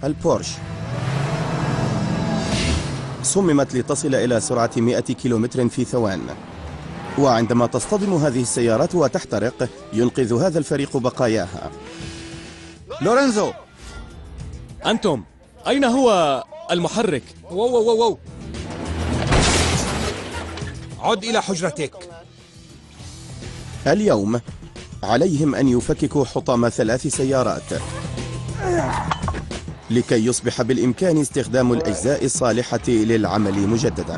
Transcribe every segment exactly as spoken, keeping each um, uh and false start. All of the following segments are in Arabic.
البورش. صممت لتصل إلى سرعة مئة كيلومتر في ثوان، وعندما تصطدم هذه السيارات وتحترق ينقذ هذا الفريق بقاياها. لورينزو، أنتم أين هو المحرك؟ وو وو وو عد إلى حجرتك. اليوم عليهم أن يفككوا حطام ثلاث سيارات لكي يصبح بالإمكان استخدام الأجزاء الصالحة للعمل مجددا.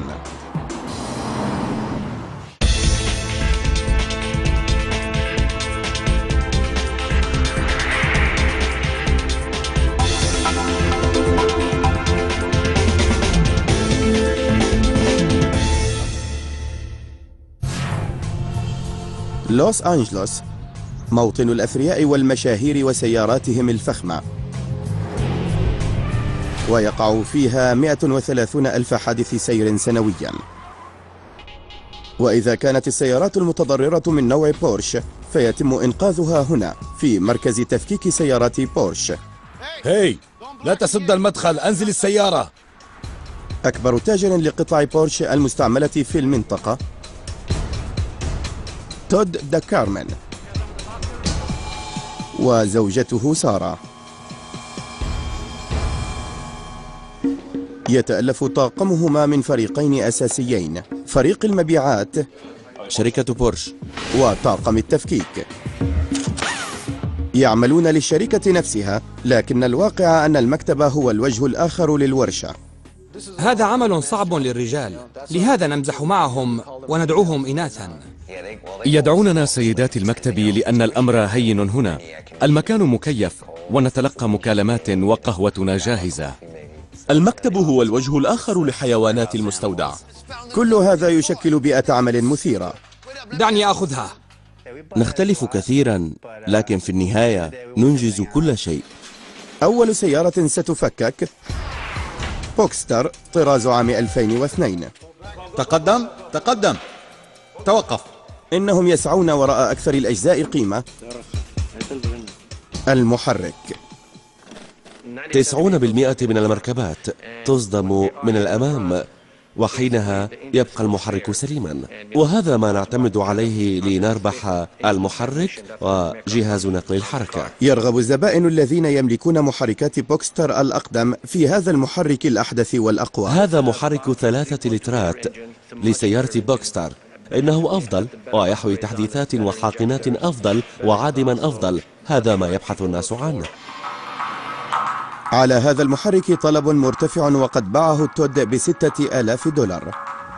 لوس أنجلوس موطن الأثرياء والمشاهير وسياراتهم الفخمة، ويقع فيها مئة وثلاثون ألف حادث سير سنويا. وإذا كانت السيارات المتضررة من نوع بورش فيتم إنقاذها هنا في مركز تفكيك سيارات بورش. هاي، لا تسد المدخل، أنزل السيارة. أكبر تاجر لقطع بورش المستعملة في المنطقة تود دا كارمن وزوجته سارة. يتألف طاقمهما من فريقين أساسيين، فريق المبيعات شركة بورش وطاقم التفكيك. يعملون للشركة نفسها، لكن الواقع أن المكتب هو الوجه الآخر للورشة. هذا عمل صعب للرجال، لهذا نمزح معهم وندعوهم إناثا. يدعوننا سيدات المكتب لأن الأمر هين هنا، المكان مكيف ونتلقى مكالمات وقهوتنا جاهزة. المكتب هو الوجه الآخر لحيوانات المستودع. كل هذا يشكل بيئة عمل مثيرة. دعني أخذها. نختلف كثيرا، لكن في النهاية ننجز كل شيء. أول سيارة ستفكك بوكستر طراز عام ألفين واثنين. تقدم تقدم توقف. إنهم يسعون وراء أكثر الأجزاء قيمة، المحرك. تسعون بالمئة من المركبات تصدم من الأمام، وحينها يبقى المحرك سليما، وهذا ما نعتمد عليه لنربح المحرك وجهاز نقل الحركة. يرغب الزبائن الذين يملكون محركات بوكستر الأقدم في هذا المحرك الأحدث والأقوى. هذا محرك ثلاثة لترات لسيارة بوكستر، إنه أفضل ويحوي تحديثات وحاقنات أفضل وعادما أفضل. هذا ما يبحث الناس عنه. على هذا المحرك طلب مرتفع، وقد باعه التود بستة آلاف دولار،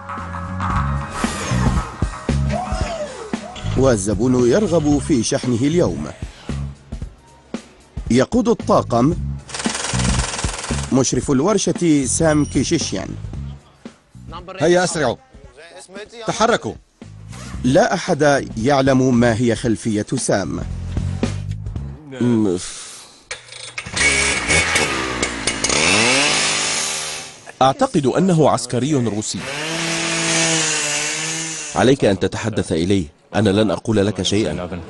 والزبون يرغب في شحنه اليوم. يقود الطاقم مشرف الورشة سام كيشيشيان. هيا أسرعوا، تحركوا. لا أحد يعلم ما هي خلفية سام. أعتقد أنه عسكري روسي. عليك أن تتحدث إليه، أنا لن أقول لك شيئا.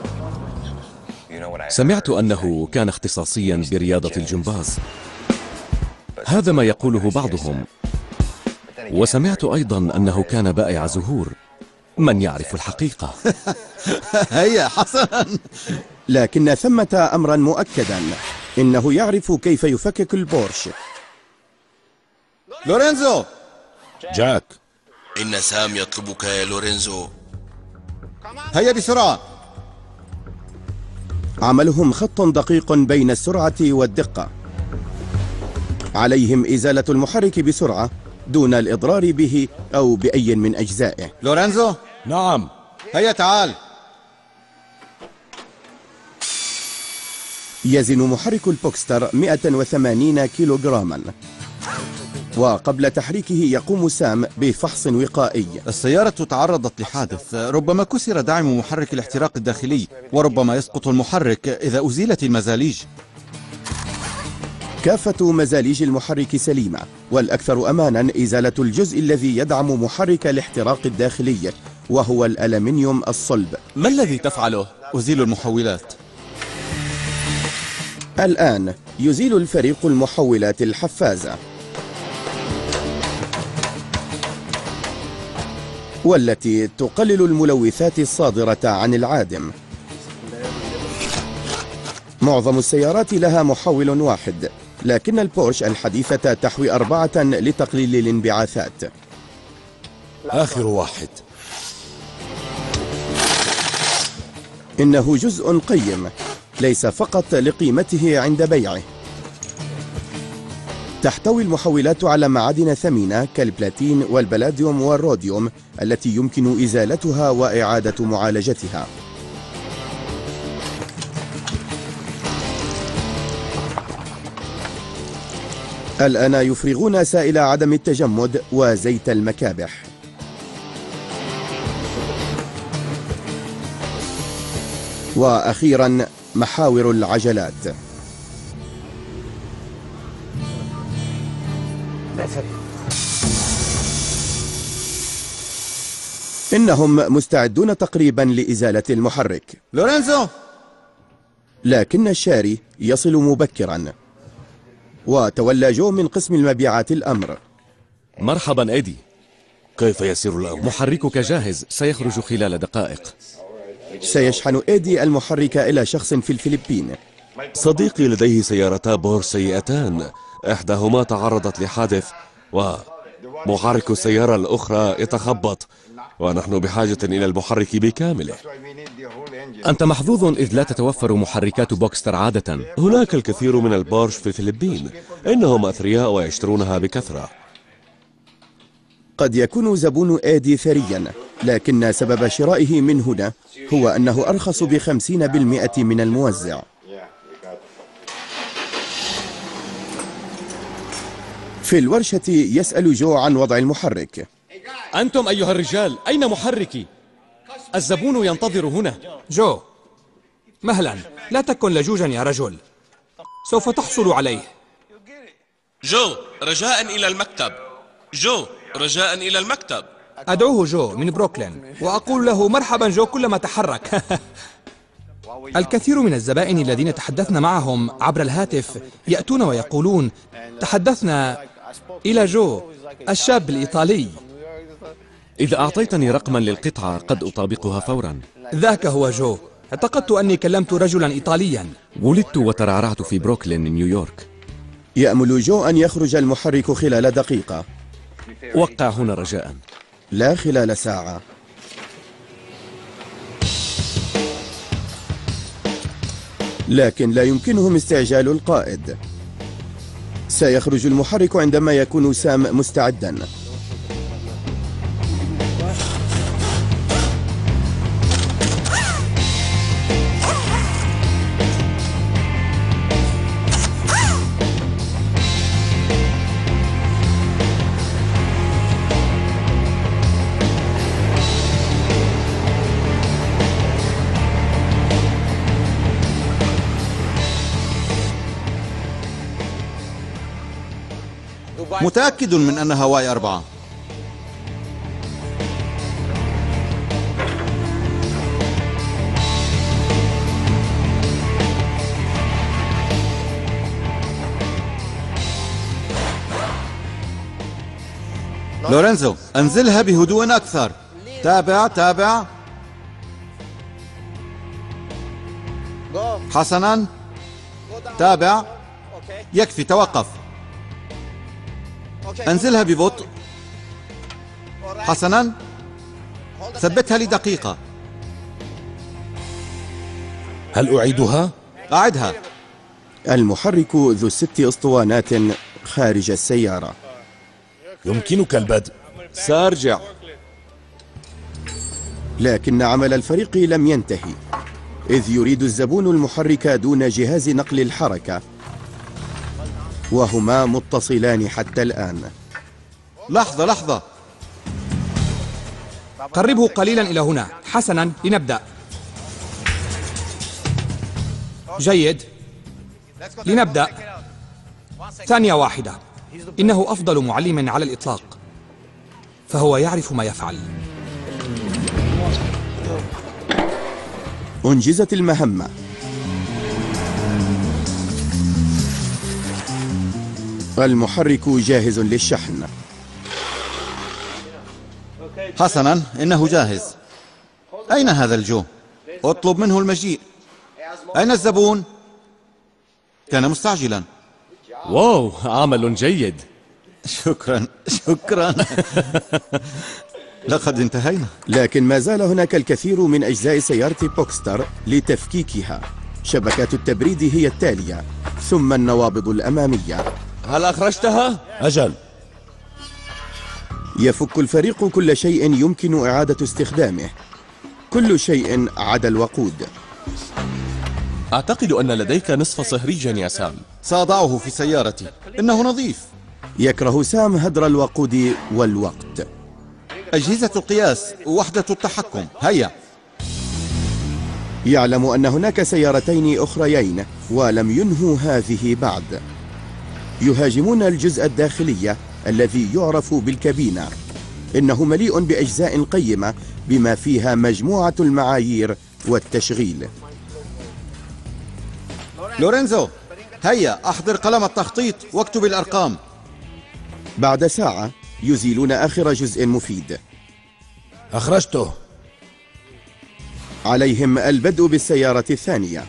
سمعت أنه كان اختصاصيا برياضة الجمباز، هذا ما يقوله بعضهم، وسمعت أيضا أنه كان بائع زهور. من يعرف الحقيقة؟ هيا حسنا. لكن ثمة أمرا مؤكدا، إنه يعرف كيف يفكك البورش. لورينزو. جاك، إن سام يطلبك يا لورينزو. هيا بسرعة. عملهم خط دقيق بين السرعة والدقة. عليهم إزالة المحرك بسرعة دون الإضرار به أو بأي من أجزائه. لورينزو. نعم. هيا تعال. يزن محرك البوكستر مئة وثمانين كيلوغراما، وقبل تحريكه يقوم سام بفحص وقائي. السيارة تعرضت لحادث، ربما كسر دعم محرك الاحتراق الداخلي، وربما يسقط المحرك إذا أزيلت المزاليج. كافة مزاليج المحرك سليمة، والأكثر أمانا إزالة الجزء الذي يدعم محرك الاحتراق الداخلي، وهو الألمنيوم الصلب. ما الذي تفعله؟ أزيل المحولات. الآن يزيل الفريق المحولات الحفازة والتي تقلل الملوثات الصادرة عن العادم. معظم السيارات لها محول واحد، لكن البورش الحديثة تحوي أربعة لتقليل الانبعاثات. آخر واحد. إنه جزء قيم، ليس فقط لقيمته عند بيعه. تحتوي المحولات على معادن ثمينة كالبلاتين والبلاديوم والروديوم التي يمكن إزالتها وإعادة معالجتها. الآن يفرغون سائل عدم التجمد وزيت المكابح. وأخيرا محاور العجلات. إنهم مستعدون تقريبا لإزالة المحرك. لورينزو! لكن الشاري يصل مبكرا، وتولى جو من قسم المبيعات الأمر. مرحبا إيدي، كيف يسير الأمر؟ محركك جاهز، سيخرج خلال دقائق. سيشحن إيدي المحرك إلى شخص في الفلبين. صديقي لديه سيارتا بور سيئتان، إحداهما تعرضت لحادث ومحرك السيارة الأخرى يتخبط، ونحن بحاجة إلى المحرك بكامله. أنت محظوظ إذ لا تتوفر محركات بوكستر عادة. هناك الكثير من البورش في الفلبين، إنهم أثرياء ويشترونها بكثرة. قد يكون زبون إيدي ثريا، لكن سبب شرائه من هنا هو أنه أرخص بخمسين بالمئة من الموزع. في الورشة يسأل جو عن وضع المحرك. أنتم أيها الرجال، أين محركي؟ الزبون ينتظر هنا. جو، مهلا، لا تكن لجوجا يا رجل، سوف تحصل عليه. جو، رجاء إلى المكتب. جو، رجاء إلى المكتب. أدعوه جو من بروكلين وأقول له مرحبا جو كلما تحرك. الكثير من الزبائن الذين تحدثنا معهم عبر الهاتف يأتون ويقولون تحدثنا إلى جو الشاب الإيطالي. إذا أعطيتني رقما للقطعة قد أطابقها فورا. ذاك هو جو، اعتقدت أني كلمت رجلا إيطاليا. ولدت وترعرعت في بروكلين نيويورك. يأمل جو أن يخرج المحرك خلال دقيقة. وقع هنا رجاء. لا خلال ساعة. لكن لا يمكنهم استعجال القائد. سيخرج المحرك عندما يكون سام مستعدا. متأكد من أنها واي أربعة. لورينزو، انزلها بهدوء أكثر. تابع تابع. حسنا، تابع. يكفي، توقف. انزلها ببطء. حسنا، ثبتها لدقيقة. هل أعيدها؟ أعدها. المحرك ذو ست اسطوانات خارج السيارة. يمكنك البدء. سأرجع. لكن عمل الفريق لم ينتهي، إذ يريد الزبون المحرك دون جهاز نقل الحركة، وهما متصلان حتى الآن. لحظة لحظة. قربه قليلا إلى هنا. حسنا، لنبدأ. جيد، لنبدأ. ثانية واحدة. إنه أفضل معلم على الإطلاق، فهو يعرف ما يفعل. أنجزت المهمة. المحرك جاهز للشحن. حسنا، إنه جاهز. أين هذا الجو؟ اطلب منه المجيء. أين الزبون؟ كان مستعجلا. واو، عمل جيد. شكرا شكرا. لقد انتهينا. لكن ما زال هناك الكثير من أجزاء سيارة بوكستر لتفكيكها. شبكات التبريد هي التالية، ثم النوابض الأمامية. هل أخرجتها؟ أجل. يفك الفريق كل شيء يمكن إعادة استخدامه، كل شيء عدا الوقود. أعتقد أن لديك نصف صهريجا يا سام. سأضعه في سيارتي، إنه نظيف. يكره سام هدر الوقود والوقت. أجهزة القياس ووحدة التحكم، هيا. يعلم أن هناك سيارتين أخريين ولم ينهوا هذه بعد. يهاجمون الجزء الداخلي الذي يعرف بالكابينة. إنه مليء بأجزاء قيمة بما فيها مجموعة المعايير والتشغيل. لورينزو، هيا أحضر قلم التخطيط واكتب الأرقام. بعد ساعة يزيلون آخر جزء مفيد. أخرجته. عليهم البدء بالسيارة الثانية.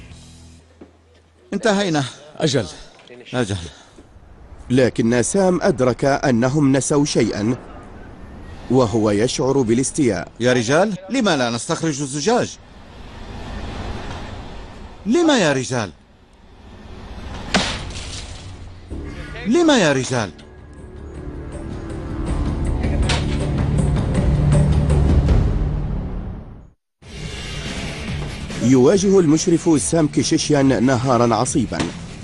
انتهينا. أجل أجل. لكن سام أدرك أنهم نسوا شيئا، وهو يشعر بالاستياء. يا رجال، لما لا نستخرج الزجاج؟ لما يا رجال؟ لما يا رجال؟ يواجه المشرف سام كيشيشيان نهارا عصيبا.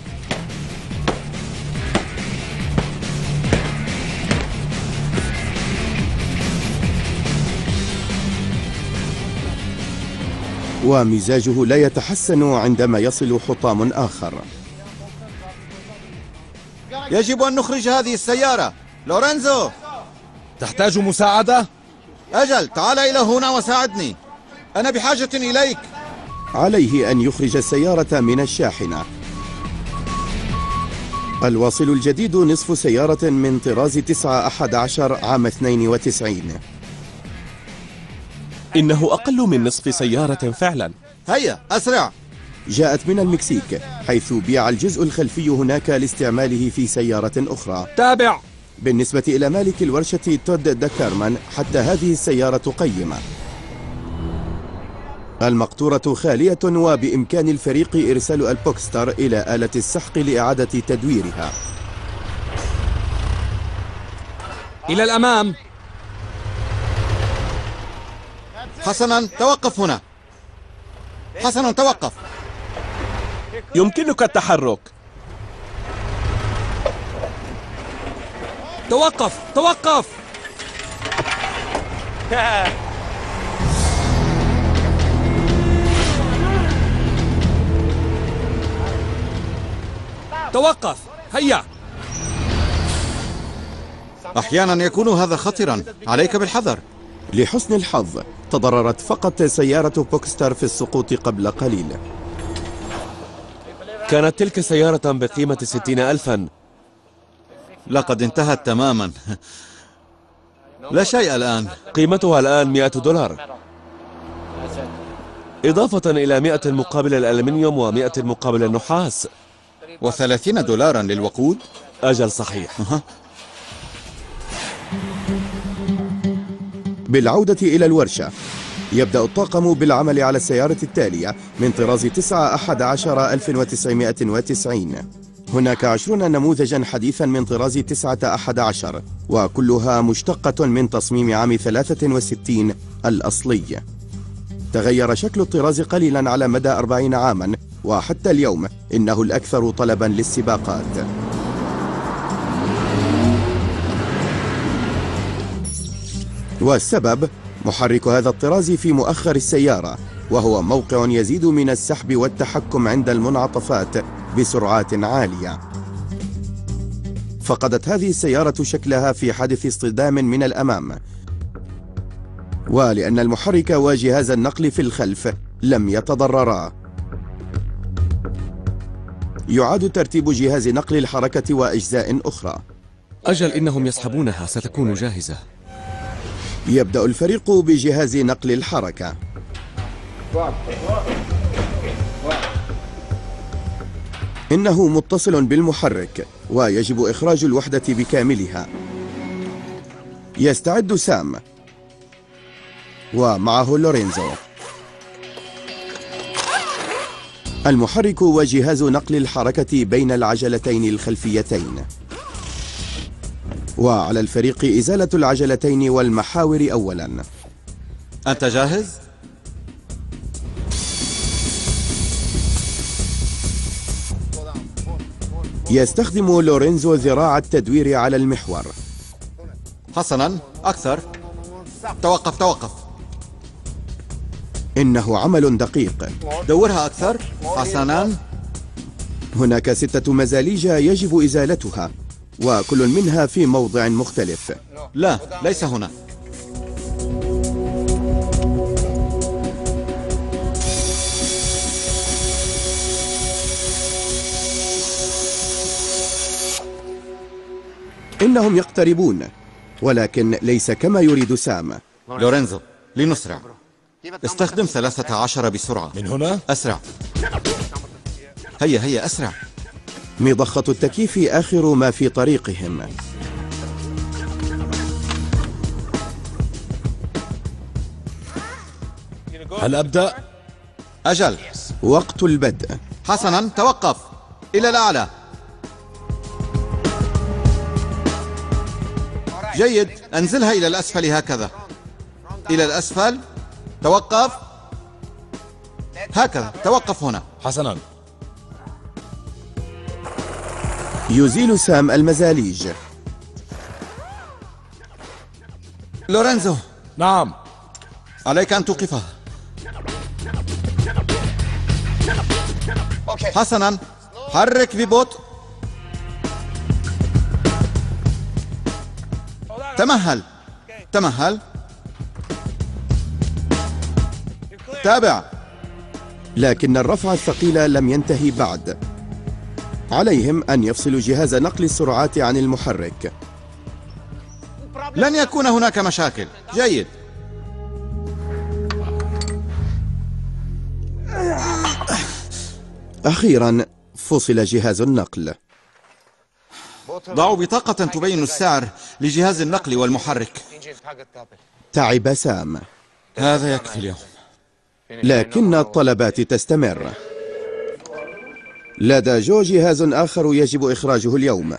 ومزاجه لا يتحسن عندما يصل حطام آخر. يجب أن نخرج هذه السيارة. لورينزو، تحتاج مساعدة؟ أجل، تعال إلى هنا وساعدني، أنا بحاجة إليك. عليه أن يخرج السيارة من الشاحنة. الواصل الجديد نصف سيارة من طراز تسعة أحد عشر عام اثنين وتسعين. إنه أقل من نصف سيارة فعلا. هيا أسرع. جاءت من المكسيك، حيث بيع الجزء الخلفي هناك لاستعماله في سيارة أخرى. تابع. بالنسبة إلى مالك الورشة تود داكارمان، حتى هذه السيارة قيمة. المقطورة خالية، وبإمكان الفريق إرسال البوكستر إلى آلة السحق لإعادة تدويرها. إلى الأمام. حسنا، توقف هنا. حسنا، توقف. يمكنك التحرك. توقف توقف. توقف، هيا. أحيانا يكون هذا خطرا، عليك بالحذر. لحسن الحظ تضررت فقط سيارة بوكستر في السقوط قبل قليل. كانت تلك سيارة بقيمة ستين ألفا. لقد انتهت تماما. لا شيء الآن. قيمتها الآن مئة دولار، إضافة إلى مئة مقابل الألمنيوم ومئة مقابل النحاس. وثلاثين دولارا للوقود. أجل، صحيح. أه. بالعودة إلى الورشة، يبدأ الطاقم بالعمل على السيارة التالية من طراز تسعة أحد عشر ألف وتسعمائة وتسعين. هناك عشرون نموذجا حديثا من طراز تسعة أحد عشر، وكلها مشتقة من تصميم عام ثلاثة وستين الأصلي. تغير شكل الطراز قليلا على مدى أربعين عاما، وحتى اليوم إنه الأكثر طلبا للسباقات. والسبب محرك هذا الطراز في مؤخر السيارة، وهو موقع يزيد من السحب والتحكم عند المنعطفات بسرعات عالية. فقدت هذه السيارة شكلها في حادث اصطدام من الأمام، ولأن المحرك وجهاز النقل في الخلف لم يتضررا. يعاد ترتيب جهاز نقل الحركة وأجزاء أخرى. أجل إنهم يسحبونها، ستكون جاهزة. يبدأ الفريق بجهاز نقل الحركة. إنه متصل بالمحرك ويجب إخراج الوحدة بكاملها. يستعد سام ومعه لورينزو. المحرك وجهاز نقل الحركة بين العجلتين الخلفيتين، وعلى الفريق إزالة العجلتين والمحاور أولا. أنت جاهز؟ يستخدم لورينزو ذراع التدوير على المحور. حسنا، أكثر. توقف توقف. إنه عمل دقيق. دورها أكثر. حسنا. هناك ستة مزاليج يجب إزالتها، وكل منها في موضع مختلف. لا، ليس هنا. إنهم يقتربون، ولكن ليس كما يريد سام. لورينزو، لنسرع. استخدم ثلاثة عشر بسرعة. من هنا؟ أسرع. هيا هيا أسرع. مضخة التكييف آخر ما في طريقهم. هل أبدأ؟ أجل. وقت البدء. حسنا، توقف. إلى الأعلى. جيد، أنزلها إلى الأسفل هكذا. إلى الأسفل. توقف. هكذا، توقف هنا. حسنا. يزيل سام المزاليج. لورينزو. نعم. عليك أن توقفها. حسنا، حرك ببطء. تمهل. تمهل. تابع. لكن الرفع الثقيل لم ينتهي بعد. عليهم أن يفصلوا جهاز نقل السرعات عن المحرك. لن يكون هناك مشاكل. جيد. أخيرا فصل جهاز النقل. ضعوا بطاقة تبين السعر لجهاز النقل والمحرك. تعب سام، هذا يكفي اليوم. لكن الطلبات تستمر. لدى جو جهاز آخر يجب إخراجه اليوم.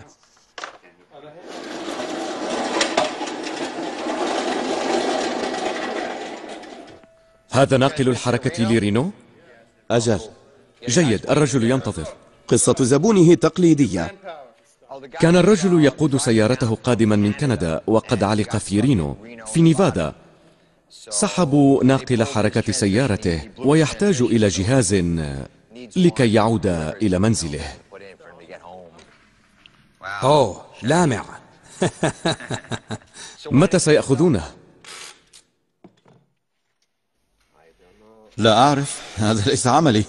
هذا ناقل الحركة لرينو؟ أجل. جيد، الرجل ينتظر. قصة زبونه تقليدية. كان الرجل يقود سيارته قادما من كندا، وقد علق في رينو في نيفادا. سحبوا ناقل حركة سيارته، ويحتاج إلى جهاز لكي يعود إلى منزله. أوه، لامع. متى سيأخذونه؟ لا أعرف، هذا ليس عملي.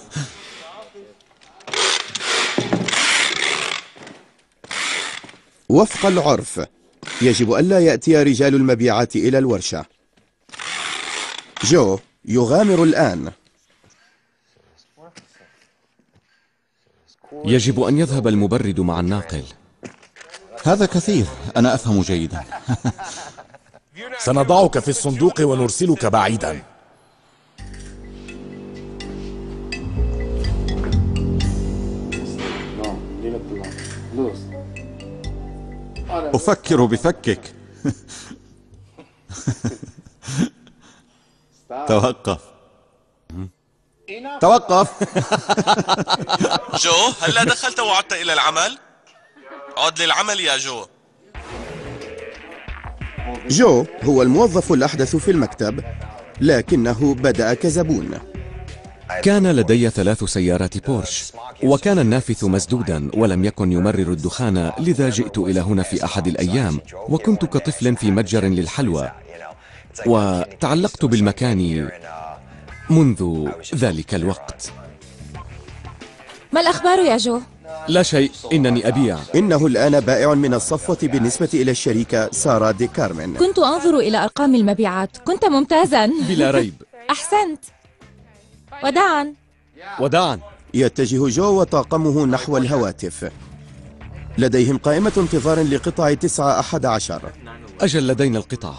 وفق العرف يجب ألا يأتي رجال المبيعات إلى الورشة. جو يغامر الآن. يجب أن يذهب المبرد مع الناقل. هذا كثير، أنا أفهم جيدا. سنضعك في الصندوق ونرسلك بعيدا. أفكر بفكك. توقف. توقف. جو، هلا دخلت وعدت إلى العمل؟ عد للعمل يا جو. جو هو الموظف الأحدث في المكتب، لكنه بدأ كزبون. كان لدي ثلاث سيارات بورش، وكان النافذ مسدودا ولم يكن يمرر الدخان، لذا جئت إلى هنا في أحد الأيام، وكنت كطفل في متجر للحلوى، وتعلقت بالمكان منذ ذلك الوقت. ما الأخبار يا جو؟ لا شيء، إنني أبيع. إنه الآن بائع من الصفوة بالنسبة إلى الشريكة سارة دي كارمن. كنت أنظر إلى أرقام المبيعات، كنت ممتازا. بلا ريب. أحسنت. وداعا. وداعا. يتجه جو وطاقمه نحو الهواتف. لديهم قائمة انتظار لقطع تسعة أحد عشر. أجل، لدينا القطع.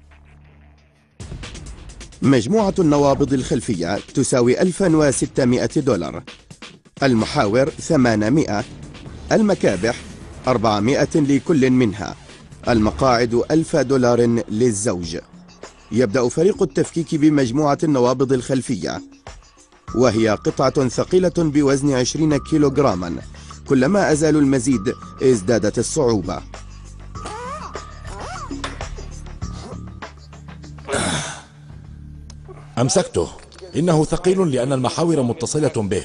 مجموعة النوابض الخلفية تساوي ألف وستمائة دولار، المحاور ثمانمائة، المكابح أربعمائة لكل منها، المقاعد ألف دولار للزوج. يبدأ فريق التفكيك بمجموعة النوابض الخلفية، وهي قطعة ثقيلة بوزن عشرين كيلوغراما. كلما أزالوا المزيد ازدادت الصعوبة. أمسكته. إنه ثقيل لأن المحاور متصلة به.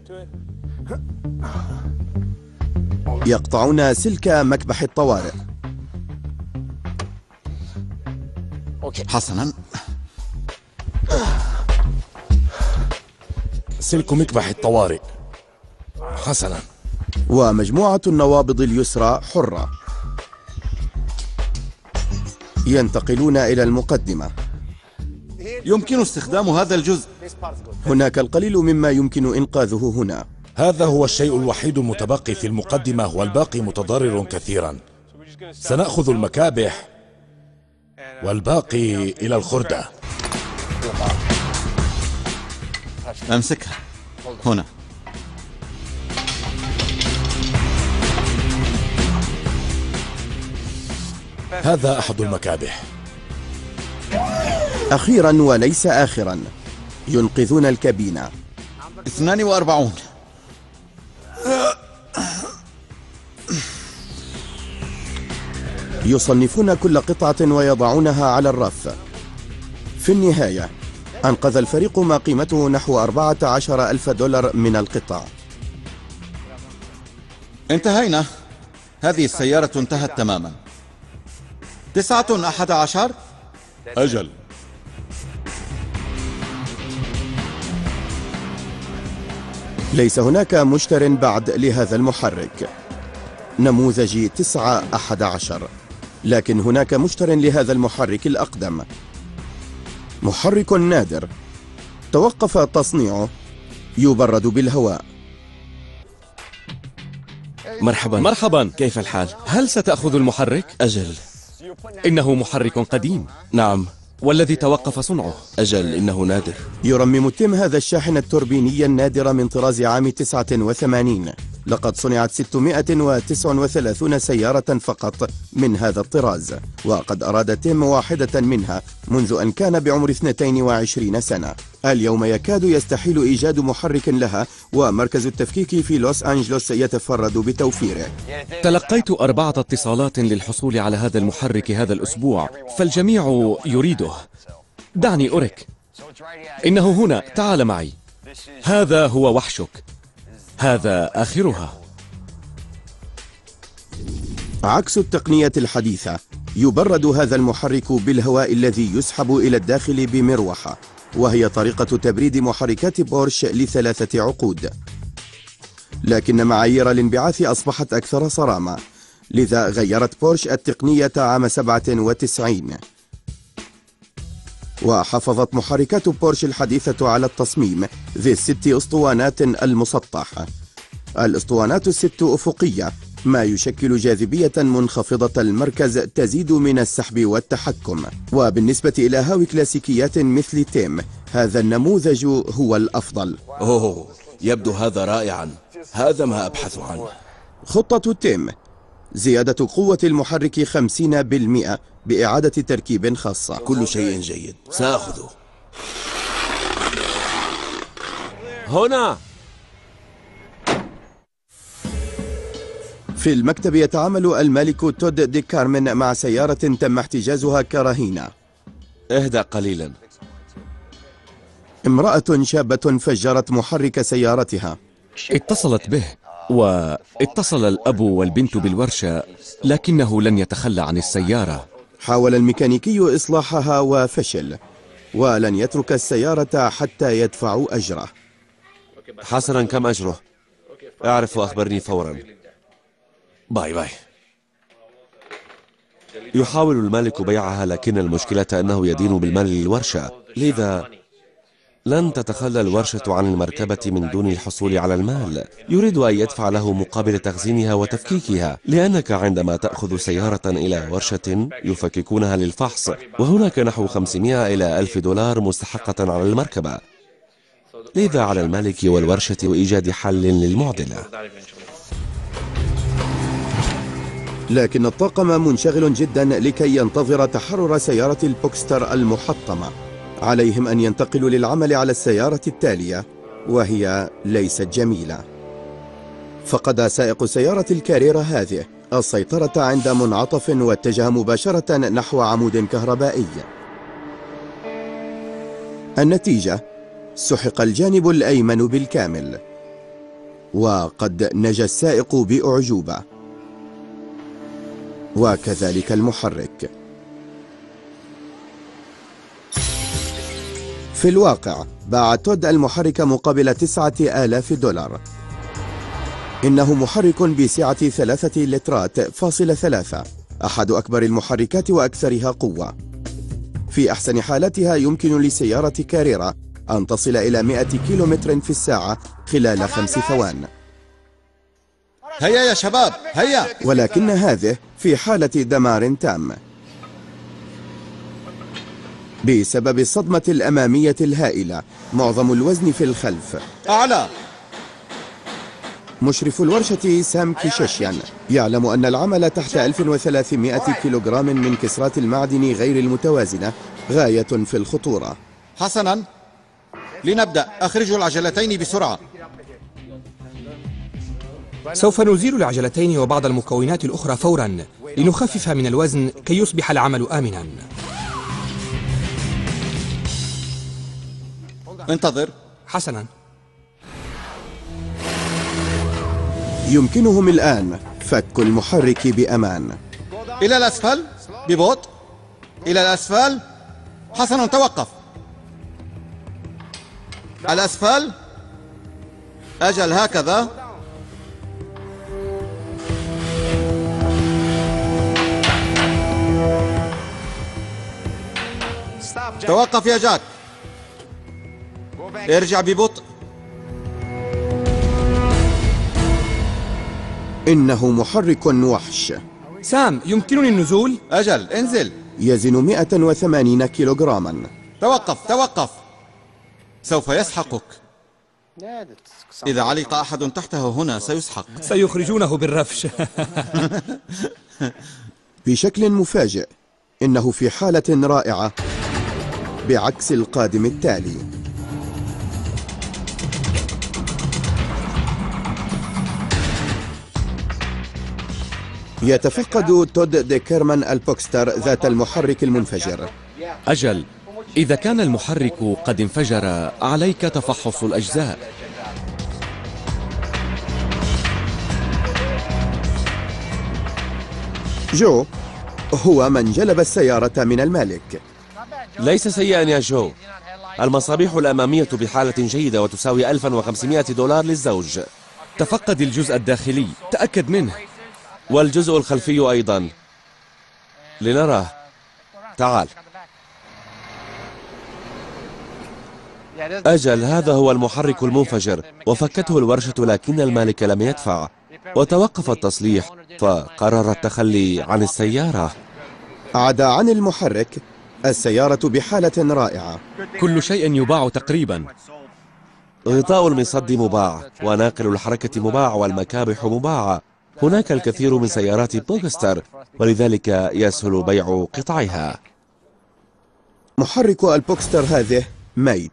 يقطعون سلك مكبح الطوارئ. حسنا. سلك مكبح الطوارئ. حسنا. ومجموعة النوابض اليسرى حرة. ينتقلون إلى المقدمة. يمكن استخدام هذا الجزء. هناك القليل مما يمكن إنقاذه هنا. هذا هو الشيء الوحيد المتبقي في المقدمة، والباقي متضرر كثيرا. سنأخذ المكابح والباقي إلى الخردة. أمسكها هنا. هذا أحد المكابح. أخيرا وليس آخرا، ينقذون الكابينة. اثنان وأربعون. يصنفون كل قطعة ويضعونها على الرف. في النهاية أنقذ الفريق ما قيمته نحو أربعة عشر ألف دولار من القطع. انتهينا. هذه السيارة انتهت تماما. تسعة أحد عشر. أجل. ليس هناك مشتر بعد لهذا المحرك نموذج تسعة أحد عشر، لكن هناك مشتر لهذا المحرك الأقدم. محرك نادر توقف تصنيعه، يبرد بالهواء. مرحبا. مرحبا، كيف الحال؟ هل ستأخذ المحرك؟ أجل. إنه محرك قديم. نعم. والذي توقف صنعه. أجل، إنه نادر. يرمم تيم هذا الشاحن التوربيني النادر من طراز عام تسعة وثمانين. لقد صنعت ستمائة وتسعة وثلاثين سيارة فقط من هذا الطراز، وقد أراد تيم واحدة منها منذ أن كان بعمر اثنتين وعشرين سنة. اليوم يكاد يستحيل إيجاد محرك لها، ومركز التفكيك في لوس أنجلوس يتفرد بتوفيره. تلقيت أربعة اتصالات للحصول على هذا المحرك هذا الأسبوع، فالجميع يريده. دعني أرك. إنه هنا، تعال معي. هذا هو وحشك، هذا آخرها. عكس التقنية الحديثة، يبرد هذا المحرك بالهواء الذي يسحب إلى الداخل بمروحة، وهي طريقة تبريد محركات بورش لثلاثة عقود. لكن معايير الانبعاث أصبحت أكثر صرامة، لذا غيرت بورش التقنية عام سبعة وتسعين، وحافظت محركات بورش الحديثة على التصميم ذي الست أسطوانات المسطح. الأسطوانات الست أفقية، ما يشكل جاذبية منخفضة المركز تزيد من السحب والتحكم. وبالنسبة إلى هاوي كلاسيكيات مثل تيم، هذا النموذج هو الأفضل. أوه، يبدو هذا رائعا. هذا ما أبحث عنه. خطة تيم: زيادة قوة المحرك خمسين بالمئة بإعادة تركيب خاصة. كل شيء جيد، سأخذه. هنا. في المكتب يتعامل المالك تود دي كارمن مع سيارة تم احتجازها كرهينة. اهدأ قليلا. امرأة شابة فجرت محرك سيارتها. اتصلت به، واتصل الأب والبنت بالورشة، لكنه لن يتخلى عن السيارة. حاول الميكانيكي إصلاحها وفشل، ولن يترك السيارة حتى يدفعوا أجره. حسنا، كم أجره؟ اعرف وأخبرني فورا. باي باي. يحاول المالك بيعها، لكن المشكلة أنه يدين بالمال للورشة، لذا لن تتخلى الورشة عن المركبة من دون الحصول على المال. يريد أن يدفع له مقابل تخزينها وتفكيكها، لأنك عندما تأخذ سيارة إلى ورشة يفككونها للفحص، وهناك نحو خمسمائة إلى ألف دولار مستحقة على المركبة. لذا على المالك والورشة إيجاد حل للمعضلة. لكن الطاقم منشغل جدا لكي ينتظر تحرر سيارة البوكستر المحطمة. عليهم أن ينتقلوا للعمل على السيارة التالية، وهي ليست جميلة. فقد سائق سيارة الكاريرا هذه السيطرة عند منعطف واتجه مباشرة نحو عمود كهربائي. النتيجة: سحق الجانب الأيمن بالكامل، وقد نجا السائق بأعجوبة، وكذلك المحرك. في الواقع باع تود المحرك مقابل تسعة آلاف دولار. إنه محرك بسعة ثلاثة لترات فاصلة ثلاثة، أحد أكبر المحركات وأكثرها قوة. في أحسن حالتها يمكن لسيارة كاريرا أن تصل إلى مئة كيلومتر في الساعة خلال خمس ثوان. هيا يا شباب هيا. ولكن هذه في حالة دمار تام بسبب الصدمة الأمامية الهائلة، معظم الوزن في الخلف. أعلى. مشرف الورشة سام كيشيشيان يعلم أن العمل تحت ألف وثلاثمائة كيلوغرام من كسرات المعدن غير المتوازنة غاية في الخطورة. حسنا، لنبدأ. أخرجوا العجلتين بسرعة. سوف نزيل العجلتين وبعض المكونات الأخرى فورا لنخفف من الوزن كي يصبح العمل آمنا. انتظر. حسنا. يمكنهم الآن فك المحرك بأمان. إلى الأسفل ببطء. إلى الأسفل. حسنا، توقف. الأسفل. أجل، هكذا. توقف يا جاك. ارجع ببطء. إنه محرك وحش. سام، يمكنني النزول؟ أجل، انزل. يزن مئة وثمانين كيلوغراما. توقف توقف. سوف يسحقك. إذا علق أحد تحته هنا سيسحق. سيخرجونه بالرفش. بشكل مفاجئ إنه في حالة رائعة بعكس القادم التالي. يتفقد تود دي كيرمان البوكستر ذات المحرك المنفجر. أجل، إذا كان المحرك قد انفجر عليك تفحص الأجزاء. جو هو من جلب السيارة من المالك. ليس سيئا يا جو. المصابيح الأمامية بحالة جيدة وتساوي ألف وخمسمائة دولار للزوج. تفقد الجزء الداخلي، تأكد منه. والجزء الخلفي أيضا، لنراه. تعال. أجل، هذا هو المحرك المنفجر، وفكته الورشة لكن المالك لم يدفع، وتوقف التصليح، فقرر التخلي عن السيارة. عدا عن المحرك، السيارة بحالة رائعة. كل شيء يباع تقريبا. غطاء المصد مباع، وناقل الحركة مباع، والمكابح مباعة. هناك الكثير من سيارات بوكستر، ولذلك يسهل بيع قطعها. محرك البوكستر هذه ميت،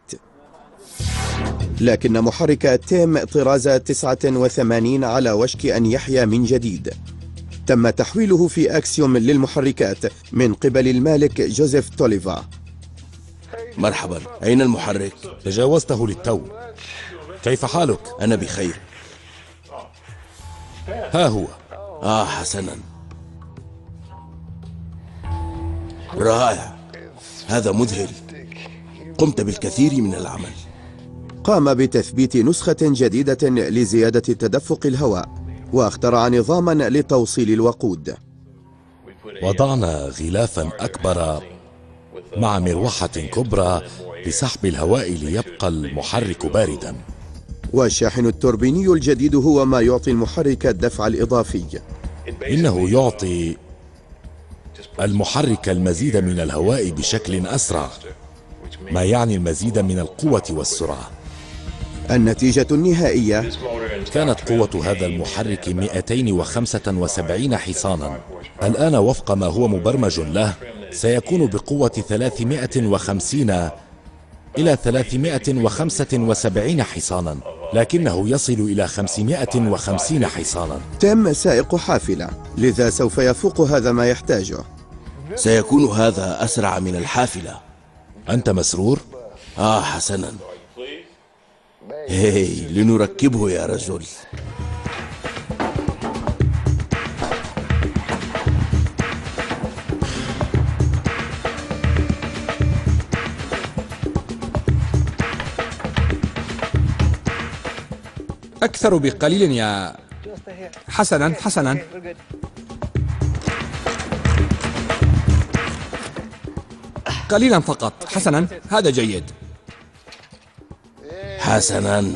لكن محرك تيم طراز تسعة وثمانين على وشك أن يحيا من جديد. تم تحويله في أكسيوم للمحركات من قبل المالك جوزيف توليفا. مرحبا، أين المحرك؟ تجاوزته للتو. كيف حالك؟ أنا بخير. ها هو. آه حسنا، رائع، هذا مذهل. قمت بالكثير من العمل. قام بتثبيت نسخة جديدة لزيادة تدفق الهواء، واخترع نظاما لتوصيل الوقود. وضعنا غلافا أكبر مع مروحة كبرى لسحب الهواء ليبقى المحرك باردا. والشاحن التوربيني الجديد هو ما يعطي المحرك الدفع الإضافي. إنه يعطي المحرك المزيد من الهواء بشكل أسرع، ما يعني المزيد من القوة والسرعة. النتيجة النهائية كانت قوة هذا المحرك مئتين وخمسة وسبعين حصانا. الآن وفق ما هو مبرمج له سيكون بقوة ثلاثمائة وخمسين إلى ثلاثمائة وخمسة وسبعين حصانا، لكنه يصل إلى خمسمائة وخمسين حصانا. تيم سائق حافلة، لذا سوف يفوق هذا ما يحتاجه. سيكون هذا أسرع من الحافلة. أنت مسرور؟ آه حسنا. هاي لنركبه يا رجل. أكثر بقليل يا... حسنا حسنا. قليلا فقط. حسنا، هذا جيد. حسنا.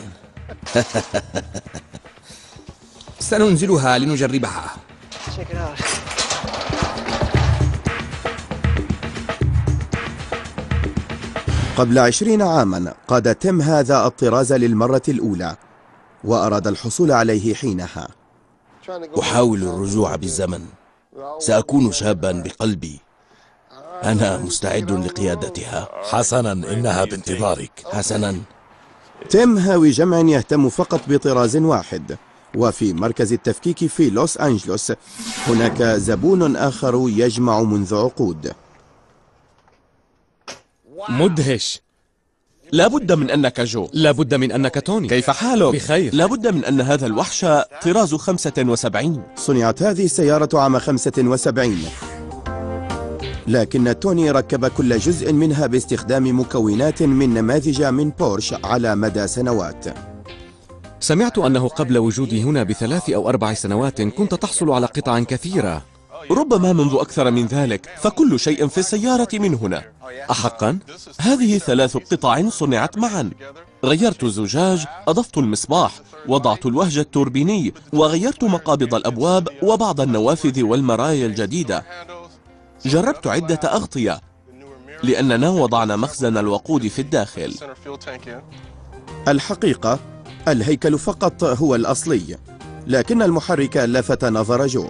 سننزلها لنجربها. قبل عشرين عاما قاد تيم هذا الطراز للمرة الأولى، وأراد الحصول عليه حينها. أحاول الرجوع بالزمن. سأكون شابا بقلبي. أنا مستعد لقيادتها. حسنا، إنها بانتظارك. حسنا. تيم هاوي جمع يهتم فقط بطراز واحد، وفي مركز التفكيك في لوس أنجلوس هناك زبون آخر يجمع منذ عقود. مدهش. لابد من أنك جو. لابد من أنك توني. كيف حالك؟ بخير. لابد من أن هذا الوحش طراز خمسة وسبعين. صنعت هذه السيارة عام خمسة وسبعين، لكن توني ركب كل جزء منها باستخدام مكونات من نماذج من بورش على مدى سنوات. سمعت أنه قبل وجودي هنا بثلاث أو أربع سنوات كنت تحصل على قطع كثيرة. ربما منذ أكثر من ذلك، فكل شيء في السيارة من هنا. أحقا؟ هذه ثلاث قطع صنعت معا. غيرت الزجاج، أضفت المصباح، وضعت الوهج التوربيني، وغيرت مقابض الأبواب وبعض النوافذ والمرايا الجديدة. جربت عدة أغطية لأننا وضعنا مخزن الوقود في الداخل. الحقيقة الهيكل فقط هو الأصلي، لكن المحرك لفت نظر جو.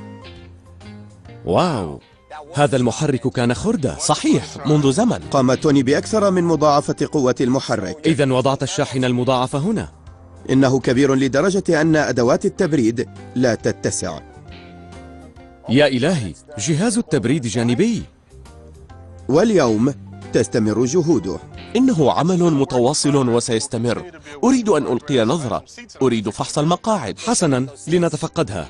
واو، هذا المحرك كان خردة. صحيح، منذ زمن. قام توني بأكثر من مضاعفة قوة المحرك. إذن وضعت الشاحن المضاعف هنا. إنه كبير لدرجة أن أدوات التبريد لا تتسع. يا إلهي، جهاز التبريد جانبي. واليوم تستمر جهوده. إنه عمل متواصل وسيستمر. أريد أن ألقي نظرة. أريد فحص المقاعد. حسنا، لنتفقدها.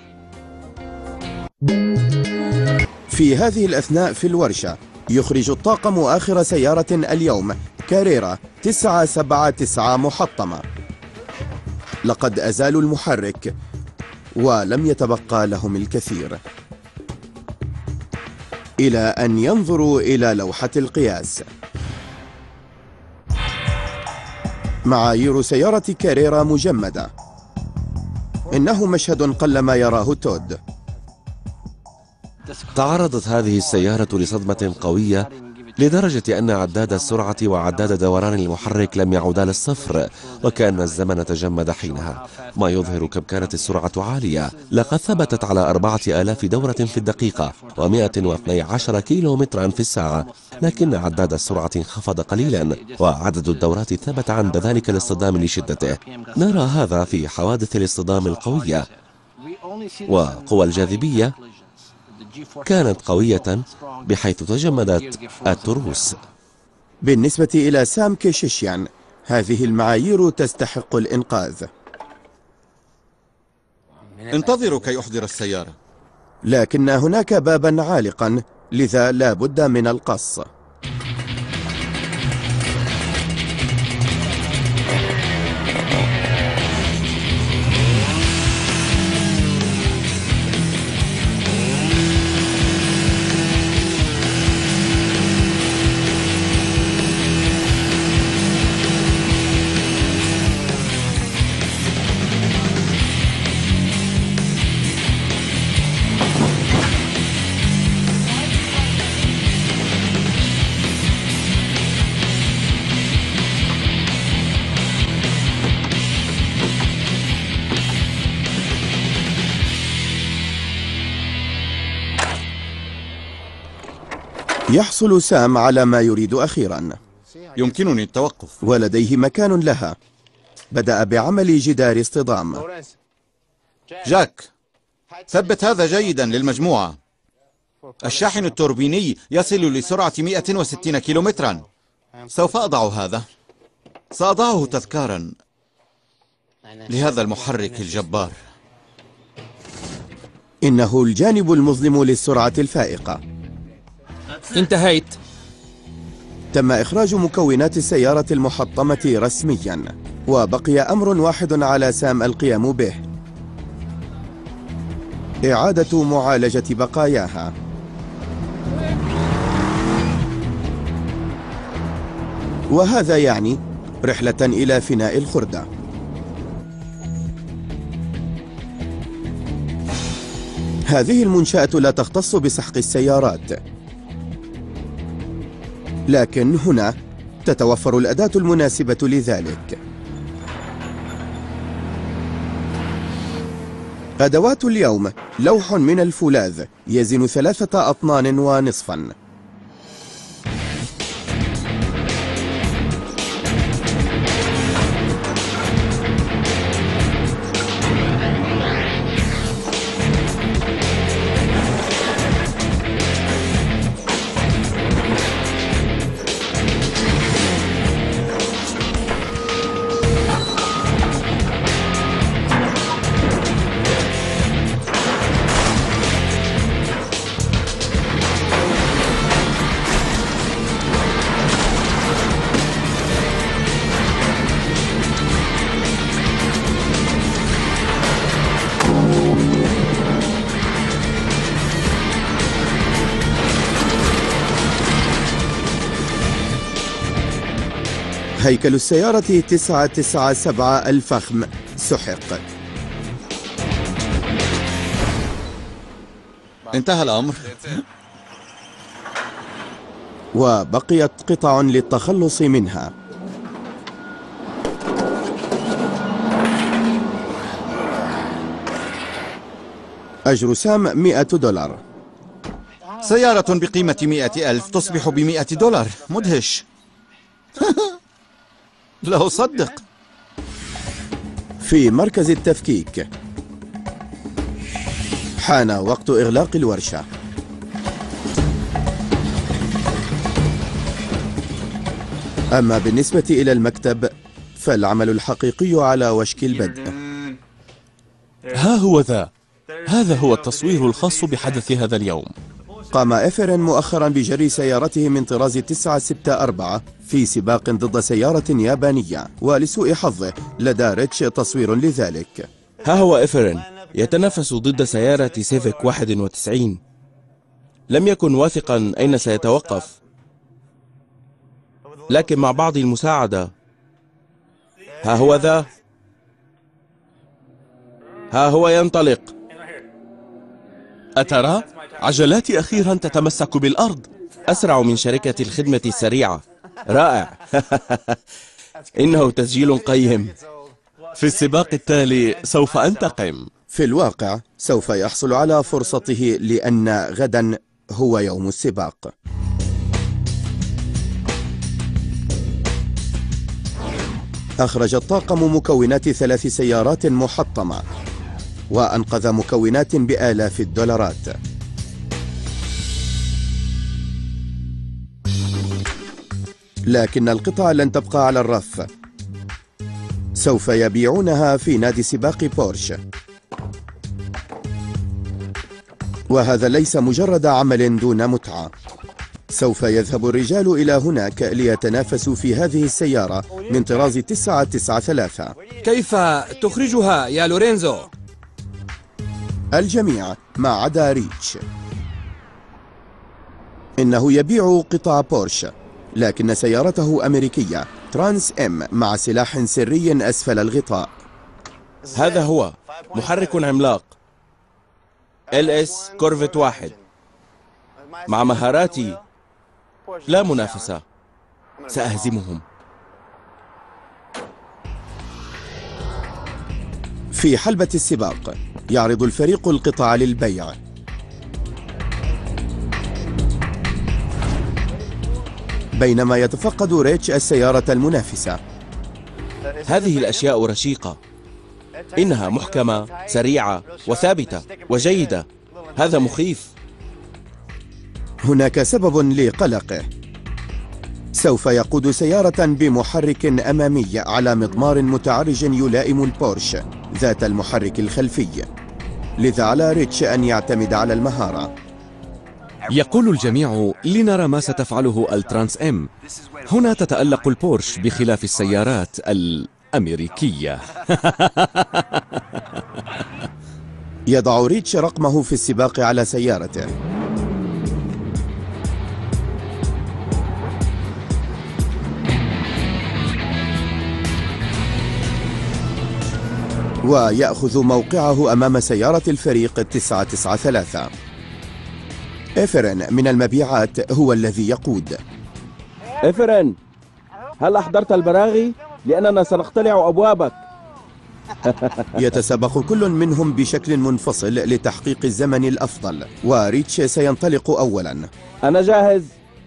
في هذه الأثناء في الورشة يخرج الطاقم آخر سيارة اليوم، كاريرا تسعة سبعة تسعة محطمة. لقد أزالوا المحرك ولم يتبقى لهم الكثير، إلى أن ينظروا إلى لوحة القياس. معايير سيارة كاريرا مجمدة. إنه مشهد قلما يراه تود. تعرضت هذه السيارة لصدمة قوية لدرجة أن عداد السرعة وعداد دوران المحرك لم يعودا للصفر، وكأن الزمن تجمد حينها، ما يظهر كم كانت السرعة عالية. لقد ثبتت على أربعة آلاف دورة في الدقيقة ومئة واثني عشر كيلو مترا في الساعة، لكن عداد السرعة انخفض قليلا وعدد الدورات ثبت عند ذلك الاصطدام لشدته. نرى هذا في حوادث الاصطدام القوية، وقوى الجاذبية كانت قوية بحيث تجمدت التروس. بالنسبة إلى سام كيشيشيان، هذه المعايير تستحق الإنقاذ. انتظروا كي أحضر السيارة. لكن هناك بابا عالقا، لذا لا بد من القص. يحصل سام على ما يريد أخيرا. يمكنني التوقف. ولديه مكان لها. بدأ بعمل جدار اصطدام. جاك، ثبت هذا جيدا للمجموعة. الشاحن التوربيني يصل لسرعة مئة وستين كيلومترا. سوف أضع هذا. سأضعه تذكارا لهذا المحرك الجبار. إنه الجانب المظلم للسرعة الفائقة. انتهيت. تم إخراج مكونات السيارة المحطمة رسميا، وبقي أمر واحد على سام القيام به: إعادة معالجة بقاياها. وهذا يعني رحلة إلى فناء الخردة. هذه المنشأة لا تختص بسحق السيارات، لكن هنا تتوفر الأداة المناسبة لذلك. أدوات اليوم: لوح من الفولاذ يزن ثلاثة أطنان ونصفا. هيكل السيارة تسعة تسعة سبعة الفخم سحق. انتهى الأمر. وبقيت قطع للتخلص منها. أجر سام مئة دولار. سيارة بقيمة مئة ألف تصبح بمئة دولار. مدهش. لا أصدق. في مركز التفكيك حان وقت إغلاق الورشة. أما بالنسبة إلى المكتب فالعمل الحقيقي على وشك البدء. ها هو ذا. هذا هو التصوير الخاص بحدث هذا اليوم. قام إفرن مؤخرا بجري سيارته من طراز تسعة ستة أربعة في سباق ضد سيارة يابانية، ولسوء حظه لدى ريتش تصوير لذلك. ها هو إفرن يتنافس ضد سيارة سيفيك واحد وتسعين. لم يكن واثقا أين سيتوقف، لكن مع بعض المساعدة ها هو ذا. ها هو ينطلق. أترى؟ عجلاتي أخيرا تتمسك بالأرض. أسرع من شركة الخدمة السريعة. رائع. إنه تسجيل قيم. في السباق التالي سوف أنتقم. في الواقع سوف يحصل على فرصته، لأن غدا هو يوم السباق. أخرج الطاقم مكونات ثلاث سيارات محطمة، وأنقذ مكونات بآلاف الدولارات. لكن القطع لن تبقى على الرف. سوف يبيعونها في نادي سباق بورش. وهذا ليس مجرد عمل دون متعة. سوف يذهب الرجال إلى هناك ليتنافسوا في هذه السيارة من طراز تسعة تسعة ثلاثة. كيف تخرجها يا لورينزو؟ الجميع ما عدا ريتش. إنه يبيع قطع بورش، لكن سيارته أمريكية ترانس إم مع سلاح سري أسفل الغطاء. هذا هو محرك عملاق إل إس كورفت واحد. مع مهاراتي لا منافسة. سأهزمهم. في حلبة السباق يعرض الفريق القطع للبيع. بينما يتفقد ريتش السيارة المنافسة. هذه الأشياء رشيقة، إنها محكمة، سريعة وثابتة وجيدة. هذا مخيف. هناك سبب لقلقه. سوف يقود سيارة بمحرك أمامي على مضمار متعرج يلائم البورش ذات المحرك الخلفي، لذا على ريتش أن يعتمد على المهارة. يقول الجميع لنرى ما ستفعله الترانس ام. هنا تتألق البورش بخلاف السيارات الأمريكية. يضع ريتش رقمه في السباق على سيارته. ويأخذ موقعه أمام سيارة الفريق تسعة تسعة ثلاثة. إفرن من المبيعات هو الذي يقود. إفرن، هل أحضرت البراغي؟ لأننا سنقتلع أبوابك. يتسابق كل منهم بشكل منفصل لتحقيق الزمن الأفضل، وريتش سينطلق أولا. أنا جاهز.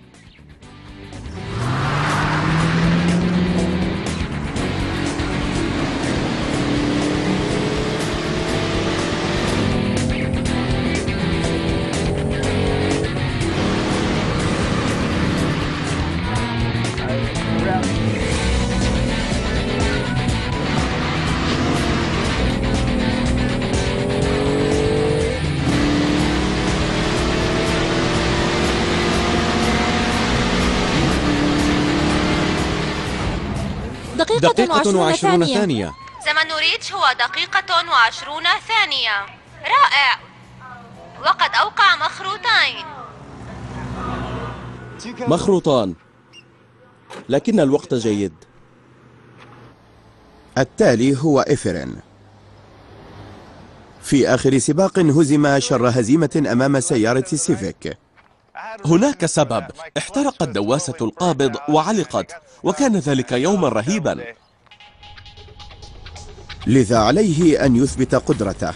دقيقة, دقيقة وعشرون ثانية. ثانية. زمن ريتش هو دقيقة وعشرون ثانية. رائع، وقد أوقع مخروطين. مخروطان، لكن الوقت جيد. التالي هو إفرن. في آخر سباق هزم شر هزيمة أمام سيارة سيفيك. هناك سبب، احترقت دواسة القابض وعلقت، وكان ذلك يوما رهيبا. لذا عليه أن يثبت قدرته.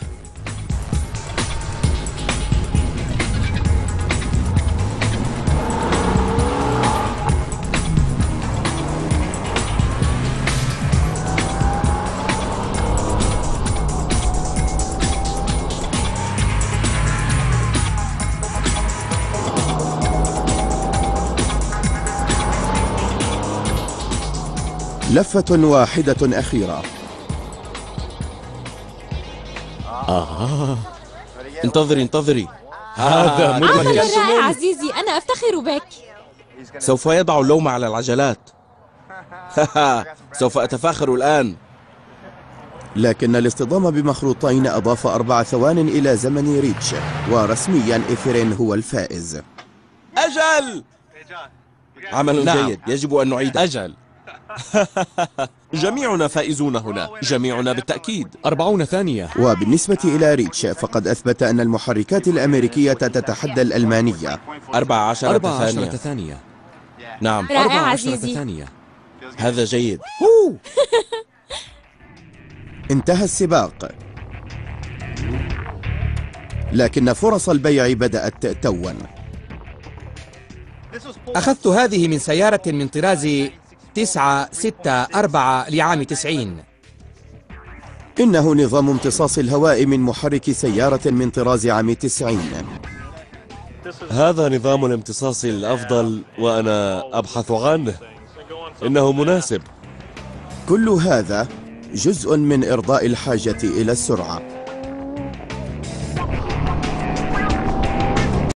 لفة واحدة أخيرة. آه. انتظري انتظري. هذا عمل رائع عزيزي، أنا أفتخر بك. سوف يضع اللوم على العجلات. سوف أتفاخر الآن. لكن الاصطدام بمخروطين أضاف أربع ثوان إلى زمن ريتش، ورسميا إفرين هو الفائز. أجل. عمل نعم. جيد، يجب أن نعيد. أجل. جميعنا فائزون هنا، جميعنا بالتأكيد. أربعون ثانية. وبالنسبة إلى ريتش فقد أثبت أن المحركات الأمريكية تتحدى الألمانية. أربع عشرة أربع ثانية. عشرة ثانية. نعم. رائع عزيزي. ثانية. هذا جيد. انتهى السباق، لكن فرص البيع بدأت توا. أخذت هذه من سيارة من طراز تسعة ستة أربعة لعام تسعين. إنه نظام امتصاص الهواء من محرك سيارة من طراز عام تسعين. هذا نظام الامتصاص الأفضل وأنا أبحث عنه. إنه مناسب. كل هذا جزء من إرضاء الحاجة إلى السرعة.